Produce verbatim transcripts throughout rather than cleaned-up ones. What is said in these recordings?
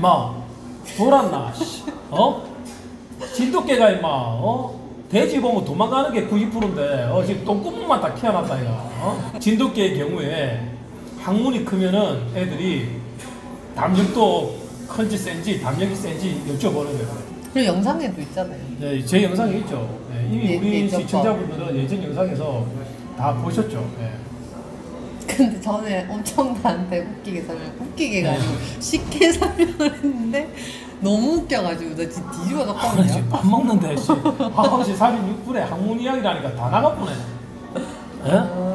마 돌았나 씨. 어? 진돗개가 임마 어? 돼지 보면 도망가는 게 구십 퍼센트인데 어, 지금 똥구멍만 다 키워놨다 이거 어? 진돗개의 경우에 항문이 크면은 애들이 담력도 큰지 센지 담력이 센지 여쭤보는 거예요. 그 영상에도 있잖아요. 네, 제 영상에 있죠. 네, 이미 예, 우리 예전 시청자분들은 예전 영상에서 다 보셨죠. 네. 근데 저는 엄청 나한테 웃기게 설명, 웃기게가 네. 아니고 쉽게 설명을 했는데 너무 웃겨가지고 나 진짜 뒤집어 아, 놨거든요. 밥 먹는데 씨. 아홉 시 사십육 분에 항문 이야기라니까 다 나가보네. 예?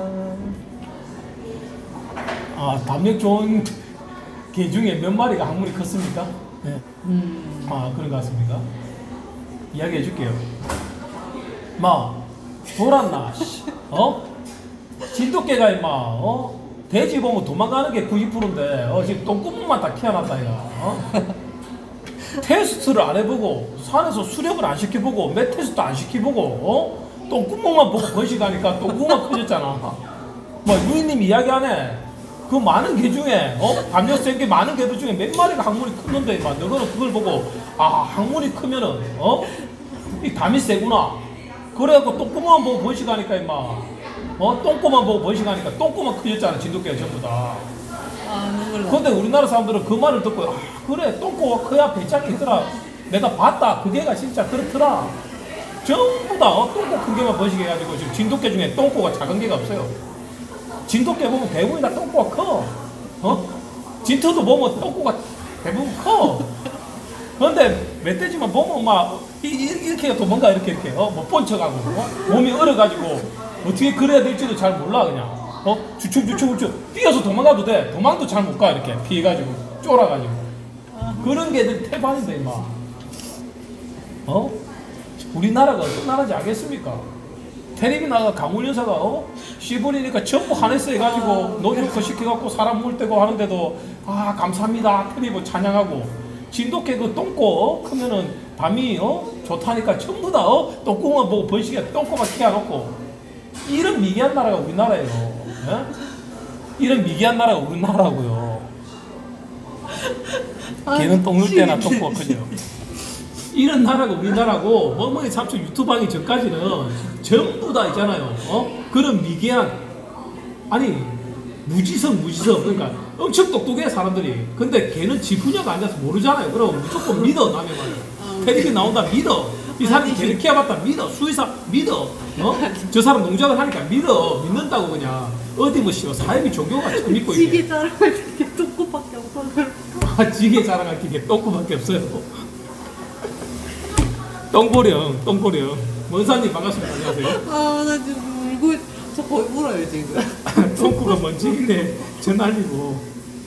아, 담력 좋은 개 중에 몇 마리가 항문이 컸습니까? 네. 음. 아, 그런 것 같습니까? 이야기해 줄게요. 마, 돌았나, 씨. 어? 진돗개가 임마, 어? 돼지 보면 도망가는 게 구십 퍼센트인데, 어, 지금 똥구멍만 다 키워놨다, 이거. 어? 테스트를 안 해보고, 산에서 수렵을 안 시켜보고, 몇 테스트도 안 시켜보고, 어? 똥구멍만 보고 번식하니까 똥구멍만 커졌잖아. 뭐, 유인님 이야기하네. 그 많은 개 중에, 어? 담력 센 게 많은 개들 중에 몇 마리가 항문이 컸는데, 임마. 너는 그걸 보고, 아, 항문이 크면은, 어? 이 담이 세구나. 그래갖고 똥구멍만 보고 번식하니까, 임마. 어? 똥꼬만 보고 번식하니까 똥꼬만 커졌잖아, 진돗개가 전부 다. 아, 눈물 나. 근데 우리나라 사람들은 그 말을 듣고, 아, 그래, 똥꼬가 커야 배짱이 있더라. 내가 봤다. 그 개가 진짜 그렇더라. 전부 다, 어? 똥꼬 큰 개만 번식해가지고, 지금 진돗개 중에 똥꼬가 작은 개가 없어요. 진돗개 보면 대부분 다 똥꼬가 커. 어? 진토도 보면 똥꼬가 대부분 커. 그런데 멧돼지만 보면 막 이, 이렇게 도망가 이렇게 이렇게 어? 못 본 척하고 어? 몸이 얼어가지고 어떻게 그래야 될지도 잘 몰라 그냥 어? 주춤주춤주춤 뛰어서 도망가도 돼. 도망도 잘 못 가 이렇게 피해가지고 쫄아가지고 그런 개들 태반인데 임마. 어? 우리나라가 어떤 나라인지 알겠습니까? 텔레비 나가 강훈 여사가 어? 시골이니까 전부 하네스 해가지고 노조커 시켜갖고 사람 물 떼고 하는데도 아 감사합니다 텔레비 찬양하고 진돗개 그 똥꼬 어? 크면은 밤이 어? 좋다니까 전부 다 어? 똥꼬만 보고 번식해 똥꼬만 키워놓고 이런 미개한 나라가 우리나라예요. 예? 이런 미개한 나라가 우리나라고요. 걔는 똥 넣을 때나 똥꼬가 크죠. 이런 나라가 우리나라고 멍멍이 삼촌 유튜브 하기 전까지는 전부 다 있잖아요. 어? 그런 미개한 아니 무지성 무지성 그러니까 엄청 똑똑해 사람들이. 근데 걔는 지 분야가 아니라서 모르잖아요. 그럼 무조건 믿어 남의 말을. 텔레비 나온다 믿어. 이 사람이 걔를 키워봤다 믿어. 수의사 믿어. 어? 저 사람 농작을 하니까 믿어. 믿는다고 그냥. 어디 뭐 씨발 사회비 종교가 처음 믿고 있게. 지게 자랑할 때 똥꼬밖에 없어서. 아 지게 자랑할 게 똥꼬밖에 없어요. 똥고령, 똥고령. 원사님 반갑습니다. 안녕하세요. 아, 나 지금 울고, 저 거의 울어요, 지금. 똥꼬가 먼지길래 저 날리고.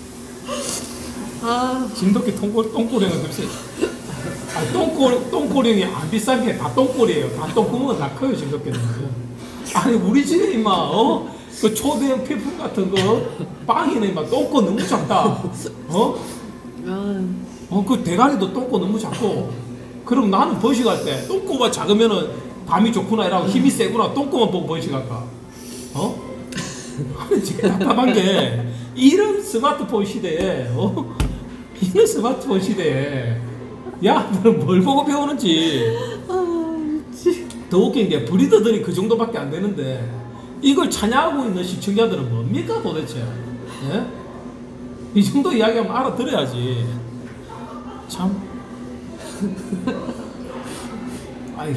아, 진돗개 똥고, 똥고령은 글쎄. 아, 똥고, 똥고령이 안 비싼 게 다 똥꼬리예요. 다 똥구멍은 다 커요, 진돗개는. 아니, 우리 집에 임마, 어? 그 초대형 필품 같은 거, 빵이네, 임마. 똥꼬 너무 작다. 어? 어, 그 대가리도 똥꼬 너무 작고. 그럼 나는 번식할 때 똥꼬가 작으면은 담이 좋구나 이라고 힘이 세구나 똥꼬만 보고 번식할까? 어? 아니 지금 답답한 게 이런 스마트폰 시대에 어? 이런 스마트폰 시대에 야 너는 뭘 보고 배우는지. 더 웃긴 게 브리더들이 그 정도밖에 안 되는데 이걸 찬양하고 있는 시청자들은 뭡니까 도대체? 예? 이 정도 이야기하면 알아들어야지. 참. 아이고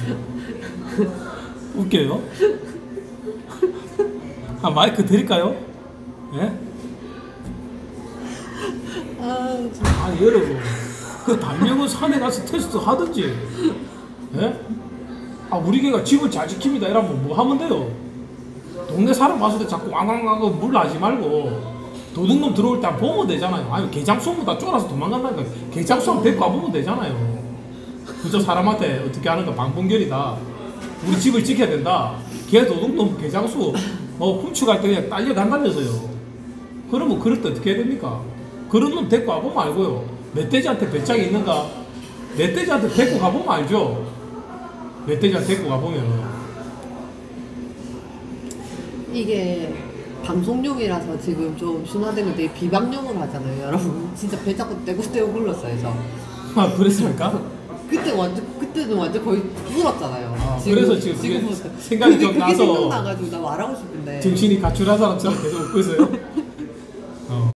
웃겨요? 아 마이크 드릴까요? 예? 아니 여러분 그 담력은 산에 가서 테스트 하든지 예? 아 우리 개가 집을 잘 지킵니다 이러면 뭐 하면 돼요? 동네 사람 봤을 때 자꾸 왕왕왕 물 나지 말고 도둑놈 들어올 때 보면 되잖아요. 아니 개장수면 다 쫄아서 도망간다니까 개장수하면 데리고 와보면 되잖아요. 그저 사람한테 어떻게 하는가 방분결이다. 우리 집을 지켜야 된다. 걔 도둑놈 개장수 뭐 훔쳐갈 때 그냥 딸려간다면서요. 그러면 그럴 때 어떻게 해야 됩니까? 그런 놈 데리고 와보면 알고요. 멧돼지한테 배짱이 있는가? 멧돼지한테 데리고 가보면 알죠. 멧돼지한테 데리고 가보면 이게 방송용이라서 지금 좀 순화된 건데 비방용으로 하잖아요 여러분. 진짜 배 자꾸 떼고떼고 굴렀어요 저. 아 그랬습니까? 그때 완전 그때는 완전 거의 울었잖아요. 아, 그래서 지금 그게 지금부터. 생각이 그게, 좀 그게 나서 생각나가지고 나 말하고 싶은데 정신이 가출한 사람처럼 계속 웃고 있어요.